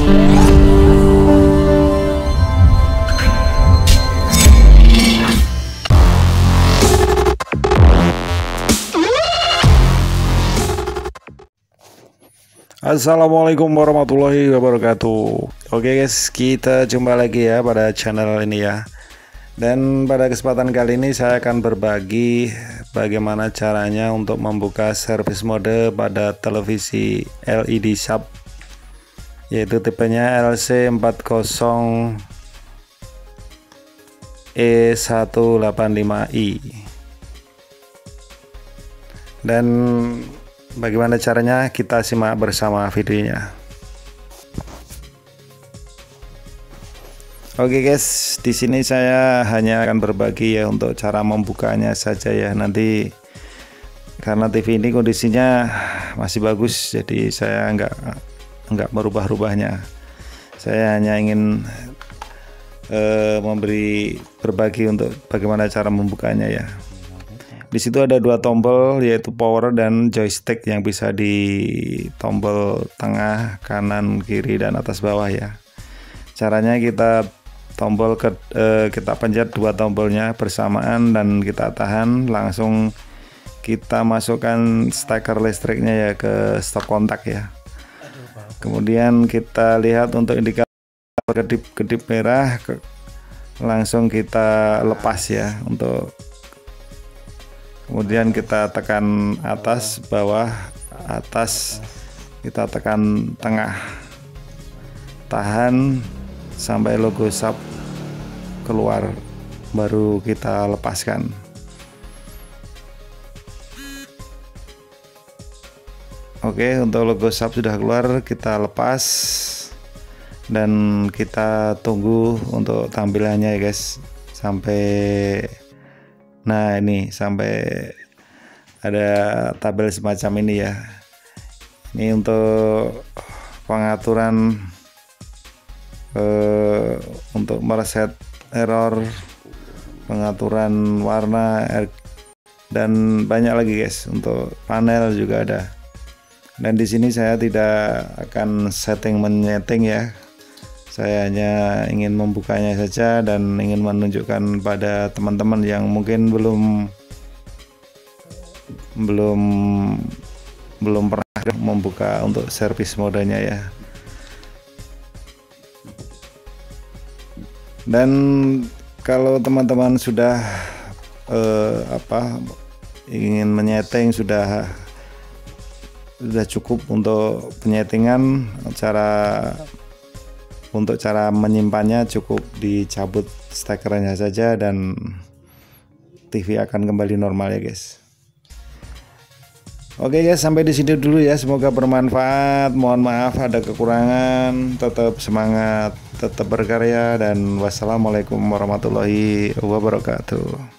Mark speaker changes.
Speaker 1: Assalamualaikum warahmatullahi wabarakatuh. Oke guys, kita jumpa lagi ya pada channel ini ya. Dan pada kesempatan kali ini saya akan berbagi bagaimana caranya untuk membuka service mode pada televisi LED sub, yaitu tipenya LC40E185i. Dan bagaimana caranya, kita simak bersama videonya. Oke guys, di sini saya hanya akan berbagi ya untuk cara membukanya saja ya. Nanti karena TV ini kondisinya masih bagus, jadi saya nggak merubah-rubahnya. Saya hanya ingin berbagi untuk bagaimana cara membukanya ya. Di situ ada dua tombol, yaitu power dan joystick yang bisa di tombol tengah, kanan, kiri, dan atas bawah ya. Caranya kita kita pencet dua tombolnya bersamaan dan kita tahan, langsung kita masukkan steker listriknya ya ke stop kontak ya. Kemudian kita lihat untuk indikator kedip-kedip merah, langsung kita lepas ya. Kemudian kita tekan atas, bawah, atas, kita tekan tengah, tahan sampai logo sub keluar, baru kita lepaskan. Oke, untuk logo sub sudah keluar, kita lepas dan kita tunggu untuk tampilannya ya guys, sampai ada tabel semacam ini ya. Ini untuk pengaturan untuk mereset error, pengaturan warna, dan banyak lagi guys. Untuk panel juga ada. Dan di sini saya tidak akan menyeting ya. Saya hanya ingin membukanya saja dan ingin menunjukkan pada teman-teman yang mungkin belum pernah membuka untuk service modenya ya. Dan kalau teman-teman sudah ingin menyeting, sudah cukup untuk penyetingan, untuk cara menyimpannya cukup dicabut stekernya saja dan TV akan kembali normal ya guys. Oke guys, sampai di sini dulu ya. Semoga bermanfaat. Mohon maaf ada kekurangan. Tetap semangat, tetap berkarya, dan wassalamualaikum warahmatullahi wabarakatuh.